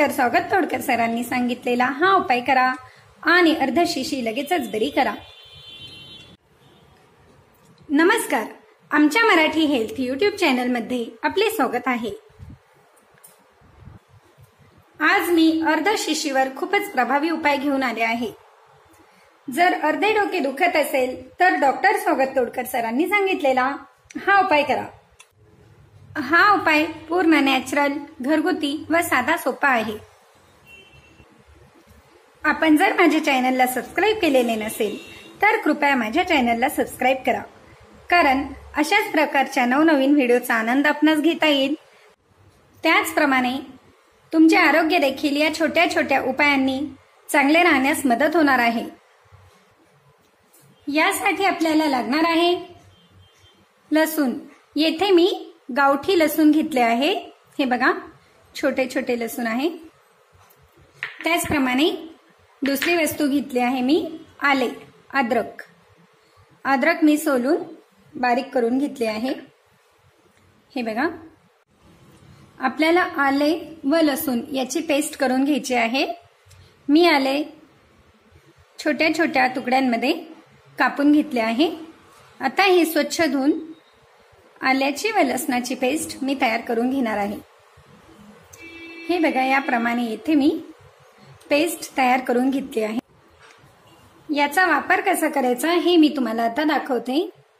Doctor स्वागत तोडकर सरांनी सांगितलेला हा उपाय करा आणि अर्धशिशी लगेचच बरी करा। नमस्कार, आमच्या मराठी हेल्थ यूट्यूब चॅनल मध्ये आपले स्वागत आहे। आज मी अर्धशिशीवर खूपच प्रभावी उपाय घेऊन आले आहे। जर अर्धे डोके दुखत असेल तर डॉक्टर स्वागत तोडकर सरांनी सांगितलेला हा उपाय करा। हा उपाय पूर्ण नॅचरल, घरगुती व साधा सोपा आहे। आपण जर माझ्या चॅनलला सबस्क्राइब केलेले नसेल तर कृपया माझ्या चॅनलला सबस्क्राइब करा, कारण अशाच प्रकारच्या नवनवीन व्हिडिओचा आनंद आपणास घेता येईल। त्याचप्रमाणे तुमचे आरोग्य देखील या छोट्या छोट्या उपायांनी चांगले राहण्यास मदत होणार आहे। यासाठी आपल्याला लागणार आहे लसूण। येथे मी गावठी लसूण घेतले आहे, हे बघा छोटे छोटे लसूण आहे। त्याचप्रमाणे दुसरी वस्तू घेतली आहे मी आले, अद्रक। अद्रक मी सोलून बारीक करून घेतले आहे, हे बघा। आपल्याला आले व लसूण याची पेस्ट करून घ्यायची आहे। मी आले छोट्या छोट्या तुकड्यांमध्ये कापून घेतले आहे। आता हे स्वच्छ धुवून आल्याची व लसणाची पेस्ट मी तयार करून घेणार आहे। हे बघा, याप्रमाणे येथे मी पेस्ट तयार करून घेतली आहे। याचा वापर कसा करायचा हे मी तुम्हाला आता दाखवते।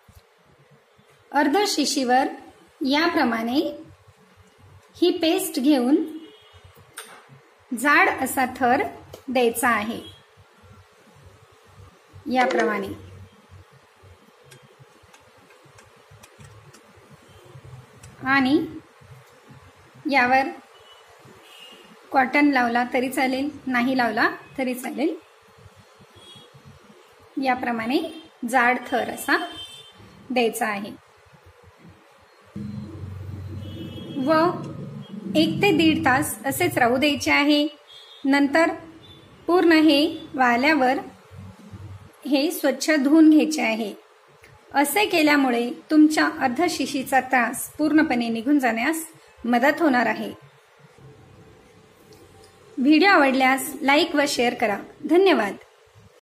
अर्धशिशीवर याप्रमाणे ही पेस्ट घेऊन जाड असा थर द्यायचा आहे, याप्रमाणे। आणि यावर कॉटन लावला तरी चालेल, नाही लावला तरी चालेल। याप्रमाणे जाड थर असा द्यायचा आहे व 1 ते 1.5 तास असेच राहू द्यायचे आहे। नंतर पूर्ण हे वाळल्यावर हे स्वच्छ धुवून घ्यायचे आहे। असे केल्यामुळे तुमच्या अर्धशिशीचा त्रास पूर्णपणे निघून जाण्यास मदत होणार आहे। व्हिडिओ आवडल्यास लाईक व शेअर करा। धन्यवाद।